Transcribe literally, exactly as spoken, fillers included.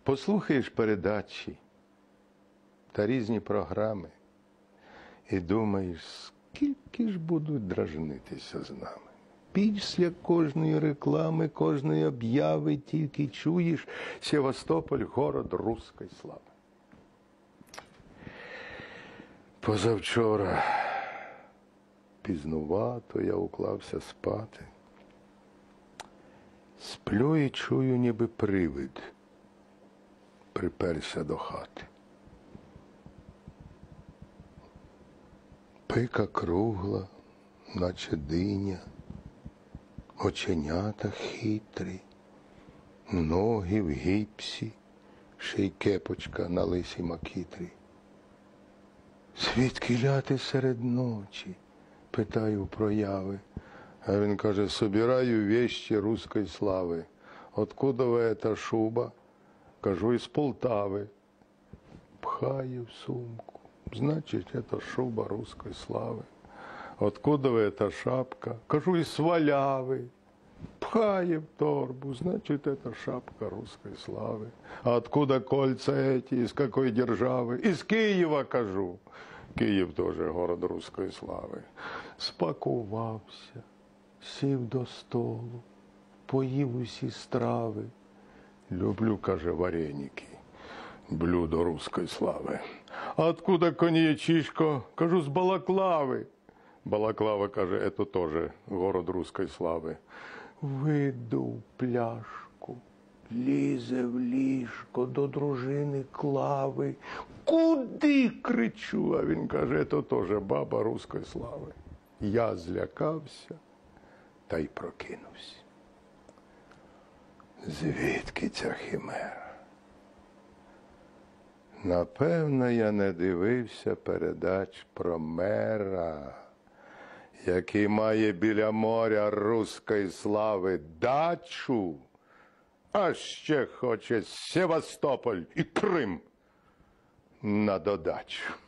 Послухаєш передачі та різні програми і думаєш, скільки ж будуть дражнитися з нами. Після кожної реклами, кожної об'яви тільки чуєш Севастополь – город руської слави. Позавчора пізнувато я уклався спати. Сплю і чую, ніби привид приперся до хати. Пика кругла, наче диня, оченята хитрі, ноги в гіпсі, ще й кепочка на лисій макітрі. Звідки ляти серед ночі? Питаю прояви. А він каже, собираю вещи русской слави. Откуда ви эта шуба? Кажу, із Полтави. Пхає в сумку. Значить, это шуба русской слави. Откуда ви эта шапка? Кажу, із Сваляви. Пхає в торбу. Значит, это шапка русской слави. А откуда кольца эти? Из какой держави? Из Києва, кажу. Київ теж город руської слави. Спакувався, сів до столу, поїв усі страви. Люблю, каже, вареники, блюдо руської слави. А откуда коньячишко? Кажу, з Балаклави. Балаклава, каже, это теж город руської слави. Видув пляшку, лізе в ліжко до дружини Клави. Куди, кричу, а він каже, це теж баба руської слави. Я злякався та й прокинувся. Звідки ця химера? Напевно, я не дивився передач про мера, який має біля моря руської слави дачу, а ще хоче Севастополь і Крим на додачу.